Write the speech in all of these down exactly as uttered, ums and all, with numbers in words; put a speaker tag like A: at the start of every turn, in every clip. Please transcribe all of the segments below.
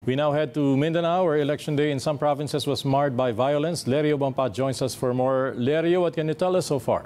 A: We now head to Mindanao, where election day in some provinces was marred by violence. Lerio Bompat joins us for more. Lerio, what can you tell us so far?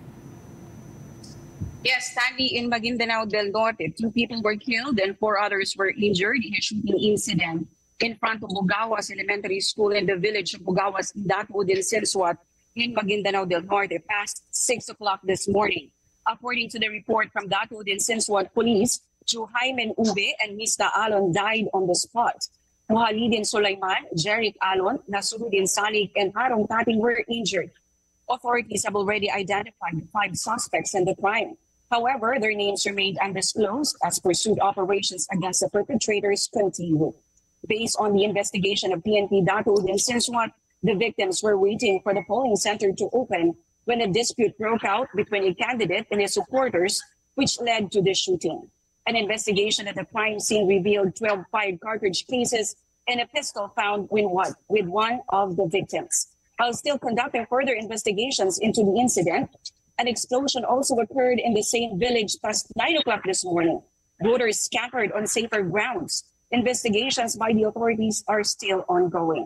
B: Yes, Stanley, in Maguindanao del Norte, two people were killed and four others were injured in a shooting incident in front of Bugawas Elementary School in the village of Bugawas, Dato del Sensuat, in Maguindanao del Norte, past six o'clock this morning. According to the report from Dato del Sensuat Police, Juhaymen Ube and Mista Alon died on the spot. Muhalidin Sulaiman, Jeric Alon, Nasrudin Salik, and Harong Tating were injured. Authorities have already identified five suspects in the crime. However, their names remain undisclosed as pursuit operations against the perpetrators continue. Based on the investigation of P N P Dato del Sensuat, the victims were waiting for the polling center to open when a dispute broke out between a candidate and his supporters, which led to the shooting. An investigation at the crime scene revealed twelve fired cartridge cases and a pistol found with one, with one of the victims. While still conducting further investigations into the incident, an explosion also occurred in the same village past nine o'clock this morning. Voters scattered on safer grounds. Investigations by the authorities are still ongoing.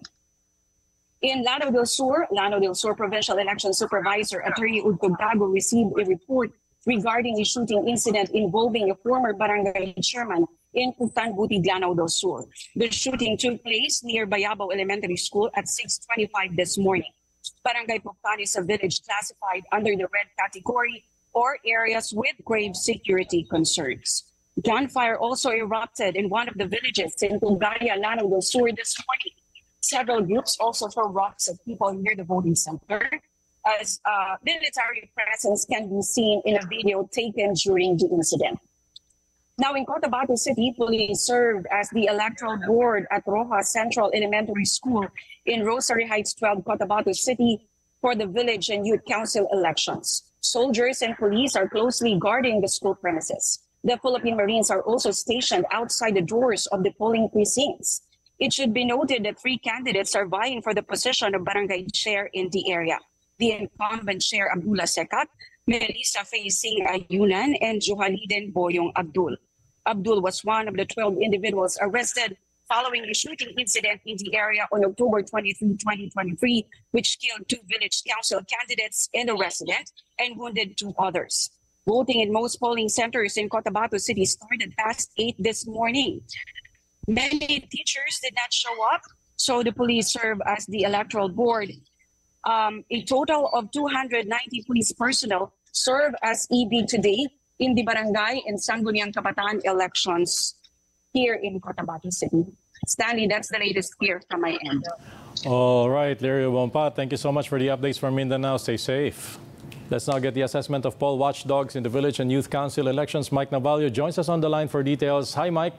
B: In Lanao del Sur, Lanao del Sur Provincial Election Supervisor Attorney Udtog Tago received a report regarding a shooting incident involving a former barangay chairman in Putan Butid, Lanao del Sur. The shooting took place near Bayabao Elementary School at six twenty-five this morning. Barangay Putan is a village classified under the red category or areas with grave security concerns. Gunfire also erupted in one of the villages in Tungaya, Lanao del Sur this morning. Several groups also throw rocks at people near the voting center, as uh, military presence can be seen in a video taken during the incident. Now in Cotabato City, police served as the electoral board at Rojas Central Elementary School in Rosary Heights twelve, Cotabato City for the village and youth council elections. Soldiers and police are closely guarding the school premises. The Philippine Marines are also stationed outside the doors of the polling precincts. It should be noted that three candidates are vying for the position of barangay chair in the area. The incumbent chair Abdullah Sekat, Melissa Facing Ayunan, and Juhaliden Boyong Abdul. Abdul was one of the twelve individuals arrested following a shooting incident in the area on October twenty-third, twenty twenty-three, which killed two village council candidates and a resident and wounded two others. Voting in most polling centers in Cotabato City started past eight this morning. Many teachers did not show up, so the police serve as the electoral board. Um, a total of two hundred ninety police personnel serve as E B today in the barangay and Sangguniang Kabataan elections here in Cotabato City. Stanley, that's the latest here from my end.
A: All right, Lerio Bompat, thank you so much for the updates from Mindanao. Stay safe. Let's now get the assessment of poll watchdogs in the Village and Youth Council elections. Mike Navalio joins us on the line for details. Hi, Mike.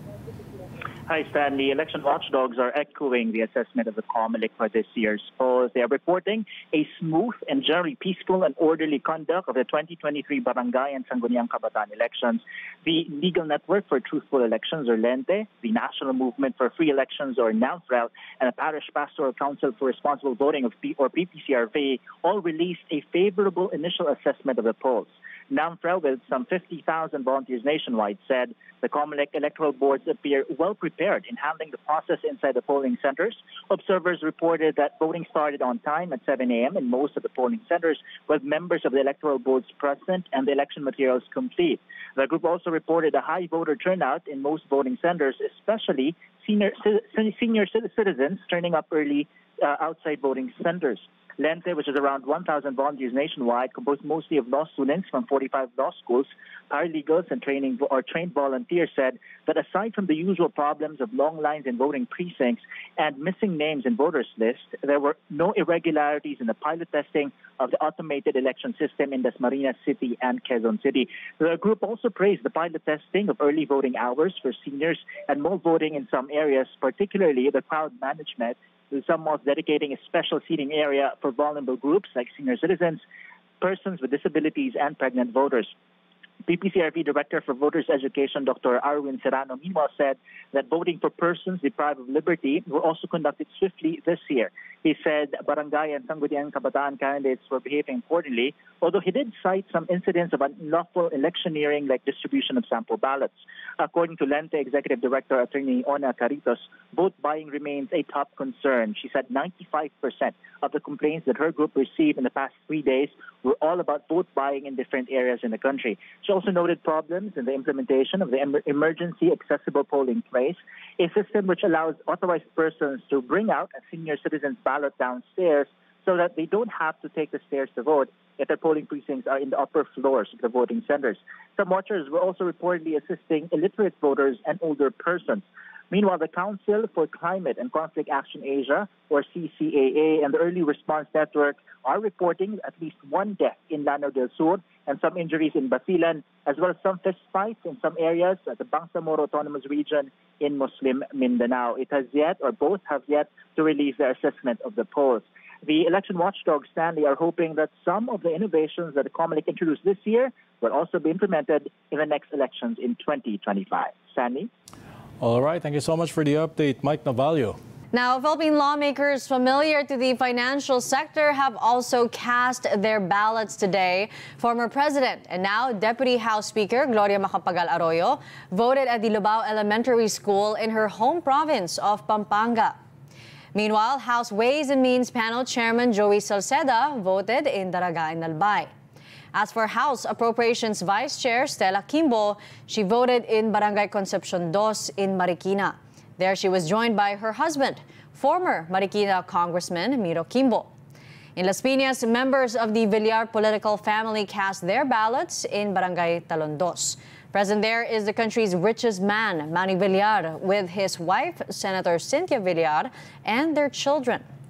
C: Hi, Stanley. Election watchdogs are echoing the assessment of the COMELEC for this year's polls. They are reporting a smooth and generally peaceful and orderly conduct of the twenty twenty-three Barangay and Sangguniang Kabataan elections. The Legal Network for Truthful Elections, or LENTE, the National Movement for Free Elections, or NAMFREL, and the Parish Pastoral Council for Responsible Voting, of P or P P C R V, all released a favorable initial assessment of the polls. NAMFREL, with some fifty thousand volunteers nationwide, said the COMELEC electoral boards appear well prepared in handling the process inside the polling centers. Observers reported that voting started on time at seven a m in most of the polling centers, with members of the electoral boards present and the election materials complete. The group also reported a high voter turnout in most voting centers, especially senior, senior citizens turning up early uh, outside voting centers. LENTE, which is around one thousand volunteers nationwide, composed mostly of law students from forty-five law schools, paralegals, and training or trained volunteers, said that aside from the usual problems of long lines in voting precincts and missing names in voters' lists, there were no irregularities in the pilot testing of the automated election system in Dasmariñas City and Quezon City. The group also praised the pilot testing of early voting hours for seniors and more voting in some areas, particularly the crowd management, with some malls dedicating a special seating area for vulnerable groups like senior citizens, persons with disabilities, and pregnant voters. P P C R V Director for Voters Education, Doctor Arwin Serrano, meanwhile said that voting for persons deprived of liberty were also conducted swiftly this year. He said barangay and Sangguniang Kabataan candidates were behaving accordingly, although he did cite some incidents of unlawful electioneering like distribution of sample ballots. According to Lente Executive Director Attorney Ona Caritos, vote buying remains a top concern. She said ninety-five percent of the complaints that her group received in the past three days were all about vote buying in different areas in the country. She also noted problems in the implementation of the em- emergency accessible polling place, a system which allows authorized persons to bring out a senior citizen's ballot downstairs so that they don't have to take the stairs to vote if their polling precincts are in the upper floors of the voting centers. Some watchers were also reportedly assisting illiterate voters and older persons. Meanwhile, the Council for Climate and Conflict Action Asia, or C C A A, and the Early Response Network are reporting at least one death in Lanao del Sur and some injuries in Basilan, as well as some fist fights in some areas at the Bangsamoro Autonomous Region in Muslim Mindanao. It has yet, or both have yet, to release their assessment of the polls. The election watchdogs, Stanley, are hoping that some of the innovations that the COMELEC introduced this year will also be implemented in the next elections in twenty twenty-five. Stanley?
A: All right, thank you so much for the update, Mike Navalio.
D: Now, Philippine lawmakers familiar to the financial sector have also cast their ballots today. Former President and now Deputy House Speaker Gloria Macapagal Arroyo voted at the Lubao Elementary School in her home province of Pampanga. Meanwhile, House Ways and Means Panel Chairman Joey Salceda voted in Daraga and Albay. As for House Appropriations Vice Chair Stella Kimbo, she voted in Barangay Concepcion two in Marikina. There she was joined by her husband, former Marikina Congressman Miro Kimbo. In Las Piñas, members of the Villar political family cast their ballots in Barangay Talon two. Present there is the country's richest man, Manny Villar, with his wife, Senator Cynthia Villar, and their children.